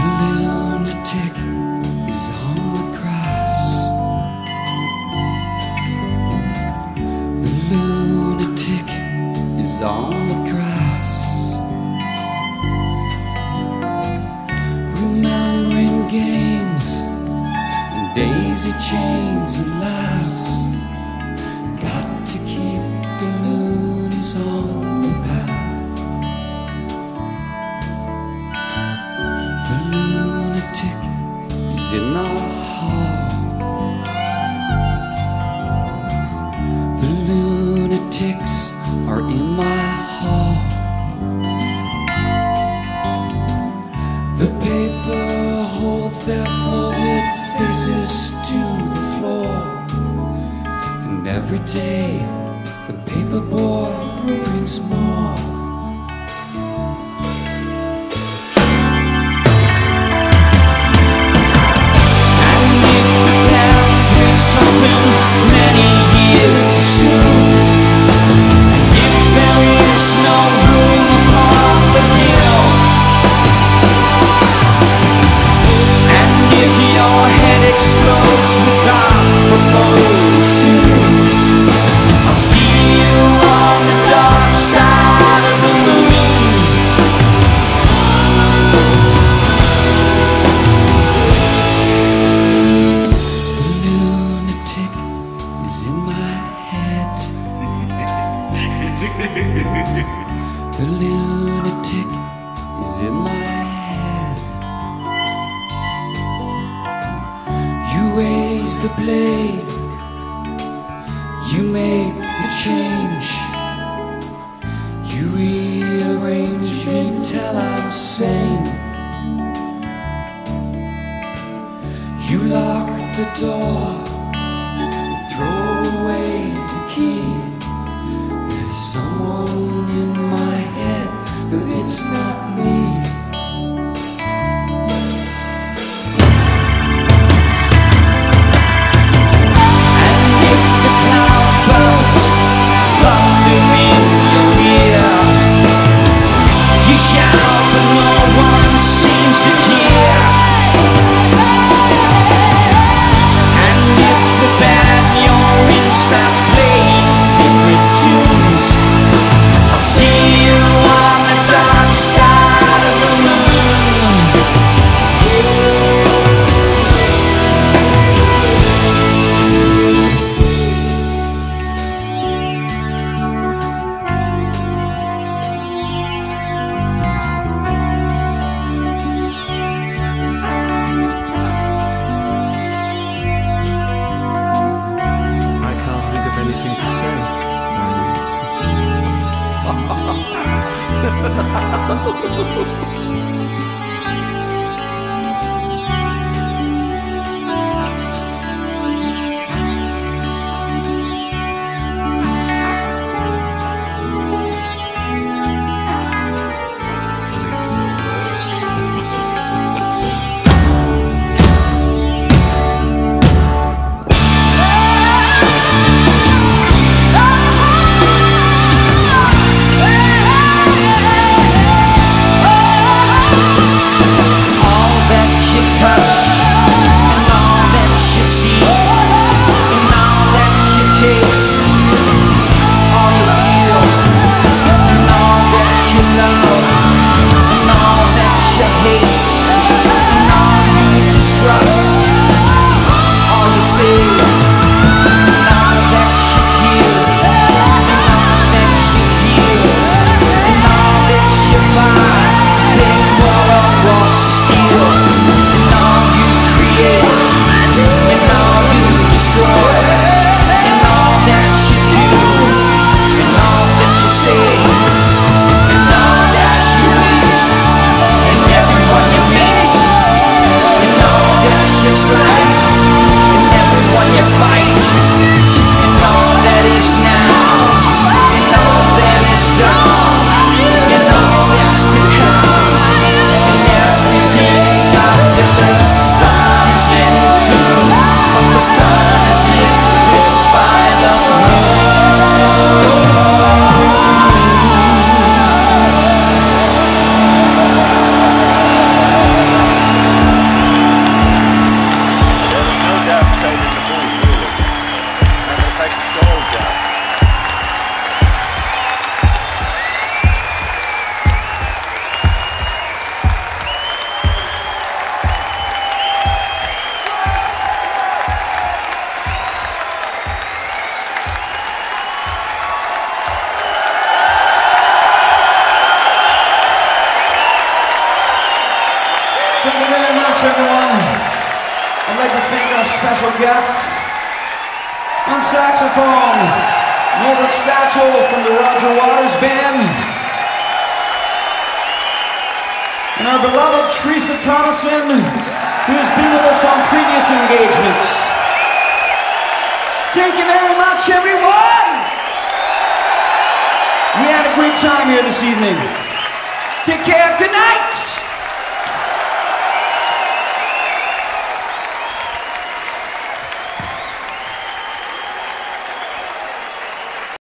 lunatic is on the grass. The lunatic is on the grass, remembering games and daisy chains and laughs. Got to keep the loonies on the path. The lunatic is in our hall. The lunatics are in my hall. The paper holds their folded faces to the floor, and every day the paper boy brings more. The lunatic is in my head. You raise the blade, you make the change, you rearrange me till I'm sane. You lock the door, throw away the key. There's someone in my head, but it's not me. And if the cloud bursts, thunder in your ear, you shout but no one seems to care. And Thank you very much, everyone. I'd like to thank our special guests. On saxophone, Norbert Stachel from the Roger Waters Band. And our beloved Teresa Thomason, who has been with us on previous engagements. Thank you very much, everyone! We had a great time here this evening. Take care, good night!